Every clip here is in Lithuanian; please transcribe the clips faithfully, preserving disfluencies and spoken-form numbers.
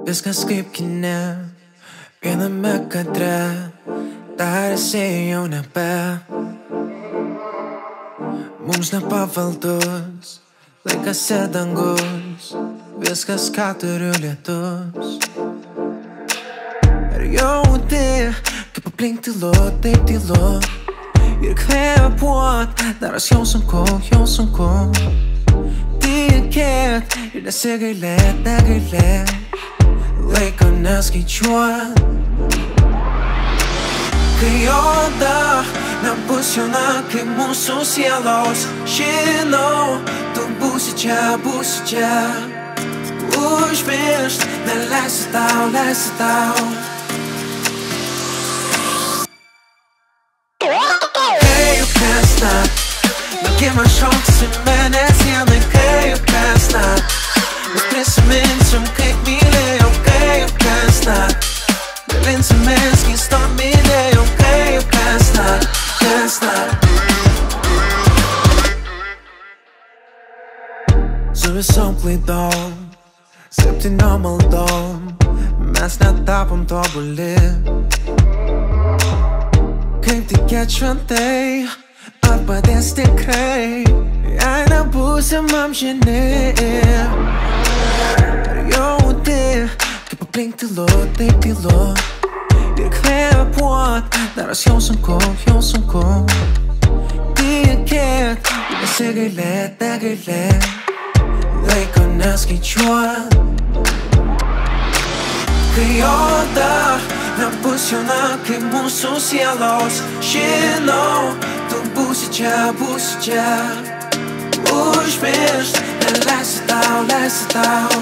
Viskas kaip kine, viename kadre, tarsi jau nebe mums nepavaldus, laikas ir dangus, viskas ką turiu lietus. Ir jauti, kaip aplink tylu, taip tylu, ir kvėpuot, daros jau sunku, jau sunku. Tikėt ir nesigailėt, negailėt, laiko neskaičiuot. Kai oda nebus jauna kaip mūsų sielos, žinau, tu būsi čia, būsi čia. Užmiršt, neleisi tau, leisi tau. Kai jau kasnakt, mergina šoks į mėnesienai. Kai jau kasnakt, mes prisiminsim, kaip mylėjau. Kai jau kasnakt, dalinsimės keistom idėjom. Kai jau kasnakt, kasnakt. Su visom klaidom, septyniom maldom, mes netapom tobuli. Kaip tikėt šventai, ar padės tikrai, jei nebūsim amžini. Ar jauti, kaip aplink tylu, taip tylu, ir kvėpuot, daros jau sunku, jau sunku. Tikėt, ir nesigailėt, negailėt, laiko neskaičiuot. Kai oda nebus jauna kaip mūsų sielos, žinau, tu būsi čia, būsi čia. Užmiršt, neleisi tau, leisi tau.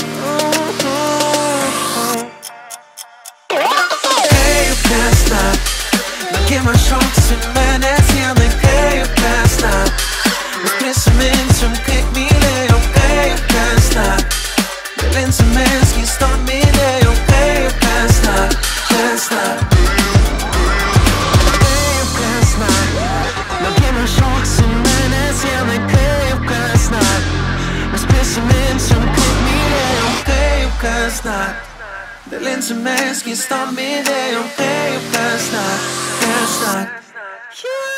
Kai jau kasnakt, mergina šoks į mėnesienai. Kai jau kasnakt, mes prisiminsim, kaip mylėjau. Kai jau kasnakt, dalinsimės keistom idėjom. Kai jau kasnakt, kasnakt. Kai jau kasnakt, mergina šoks į mėnesienai. Kai jau kasnakt, mes prisiminsim, kaip mylėjom. Kai jau kasnakt, dalinsimės keistom idėjom. Kai jau kasnakt, kasnakt.